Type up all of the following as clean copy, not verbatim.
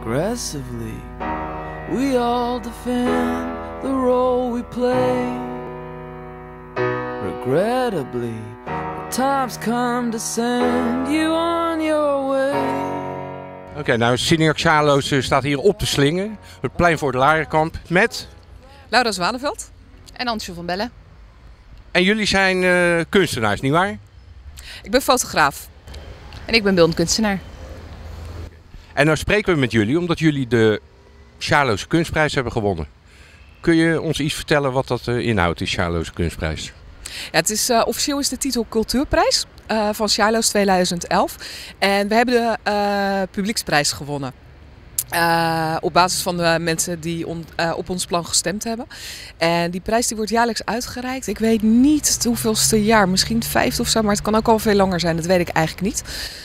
aggressively. We all defend the role we play. Regrettably, the time's come to send you on your way. Oké, nou Senior Sjaloos staat hier op de Slingen, het plein voor het Larenkamp, met... Laura Zwaneveld en Antje van Bellen. En jullie zijn kunstenaars, nietwaar? Ik ben fotograaf en ik ben beeldend kunstenaar. En nou spreken we met jullie omdat jullie de Sjaloos Kunstprijs hebben gewonnen. Kun je ons iets vertellen wat dat inhoudt, die Sjaloos Kunstprijs? Ja, het is, officieel is de titel Cultuurprijs van Sjaloos 2011. En we hebben de publieksprijs gewonnen. Op basis van de mensen die op ons plan gestemd hebben. En die prijs die wordt jaarlijks uitgereikt. Ik weet niet het hoeveelste jaar, misschien 5e of zo, maar het kan ook al veel langer zijn. Dat weet ik eigenlijk niet.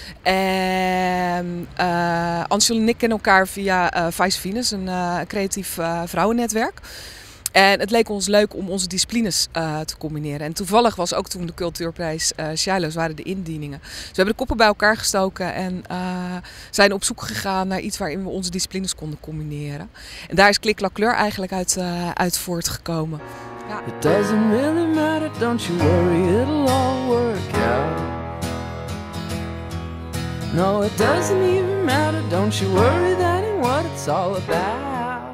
En Ansel en ik kennen elkaar via Vice Venus, een creatief vrouwennetwerk. En het leek ons leuk om onze disciplines te combineren. En toevallig was ook toen de Cultuurprijs Sjaloos waren de indieningen. Dus we hebben de koppen bij elkaar gestoken en zijn op zoek gegaan naar iets waarin we onze disciplines konden combineren. En daar is Klik Klak Kleur eigenlijk uit voortgekomen. Ja. It doesn't really matter, don't you worry, it'll all work out. No, it doesn't even matter, don't you worry, that ain't what it's all about.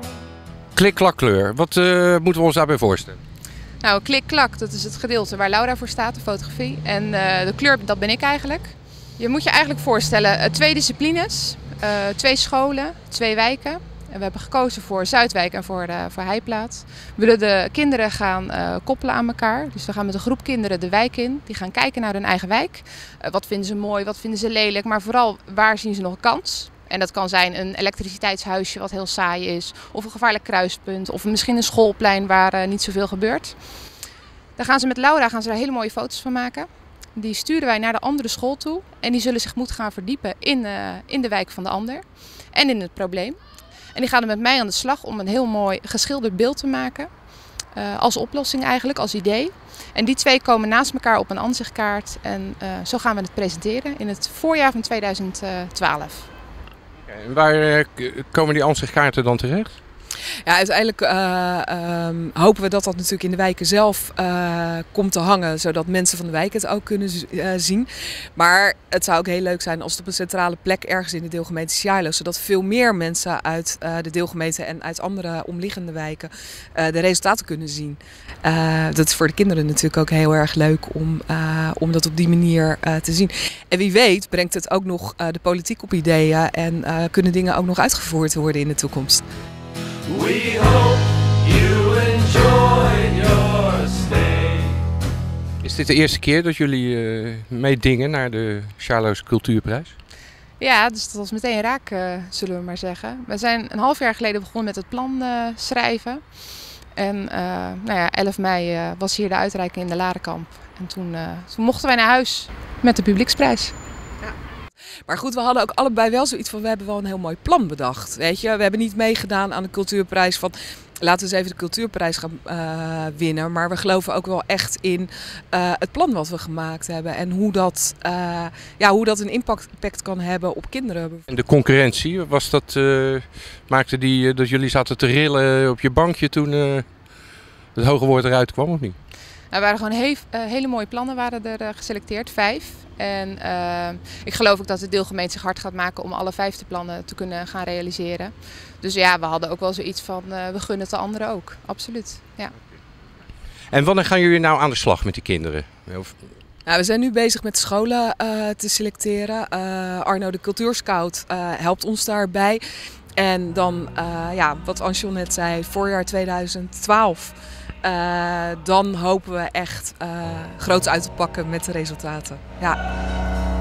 Klik Klak Kleur, wat moeten we ons daarbij voorstellen? Nou, Klik Klak, dat is het gedeelte waar Laura voor staat, de fotografie. En de kleur, dat ben ik eigenlijk. Je moet je eigenlijk voorstellen, 2 disciplines, 2 scholen, 2 wijken. En we hebben gekozen voor Zuidwijk en voor Heiplaat. We willen de kinderen gaan koppelen aan elkaar. Dus we gaan met een groep kinderen de wijk in. Die gaan kijken naar hun eigen wijk. Wat vinden ze mooi, wat vinden ze lelijk, maar vooral waar zien ze nog een kans? En dat kan zijn een elektriciteitshuisje wat heel saai is. Of een gevaarlijk kruispunt. Of misschien een schoolplein waar niet zoveel gebeurt. Dan gaan ze met Laura daar hele mooie foto's van maken. Die sturen wij naar de andere school toe. En die zullen zich moeten gaan verdiepen in de wijk van de ander. En in het probleem. En die gaan er met mij aan de slag om een heel mooi geschilderd beeld te maken. Als oplossing eigenlijk, als idee. En die 2 komen naast elkaar op een aanzichtkaart. En zo gaan we het presenteren in het voorjaar van 2012. En waar komen die ansichtkaarten dan terecht? Ja, uiteindelijk hopen we dat dat natuurlijk in de wijken zelf komt te hangen, zodat mensen van de wijk het ook kunnen zien. Maar het zou ook heel leuk zijn als het op een centrale plek ergens in de deelgemeente Sjaloos, zodat veel meer mensen uit de deelgemeente en uit andere omliggende wijken de resultaten kunnen zien. Dat is voor de kinderen natuurlijk ook heel erg leuk om dat op die manier te zien. En wie weet brengt het ook nog de politiek op ideeën en kunnen dingen ook nog uitgevoerd worden in de toekomst. We hope you enjoy your stay. Is dit de eerste keer dat jullie meedingen naar de Sjaloos Cultuurprijs? Ja, dus dat was meteen raak, zullen we maar zeggen. We zijn een half jaar geleden begonnen met het plan schrijven. En 11 mei was hier de uitreiking in de Larenkamp. En toen mochten wij naar huis met de publieksprijs. Maar goed, we hadden ook allebei wel zoiets van, we hebben wel een heel mooi plan bedacht. Weet je, we hebben niet meegedaan aan de cultuurprijs van, laten we eens even de cultuurprijs gaan winnen. Maar we geloven ook wel echt in het plan wat we gemaakt hebben. En hoe dat een impact kan hebben op kinderen. En de concurrentie, was dat, maakte die dat jullie zaten te rillen op je bankje toen het hoge woord eruit kwam, of niet? Er waren gewoon hele mooie plannen waren er geselecteerd, 5. En ik geloof ook dat de deelgemeente zich hard gaat maken om alle 5 plannen te kunnen gaan realiseren. Dus ja, we hadden ook wel zoiets van, we gunnen het de anderen ook. Absoluut, ja. En wanneer gaan jullie nou aan de slag met die kinderen? Nou, we zijn nu bezig met scholen te selecteren. Arno, de cultuurscout, helpt ons daarbij. En dan, wat Ansel net zei, voorjaar 2012. Dan hopen we echt groots uit te pakken met de resultaten. Ja.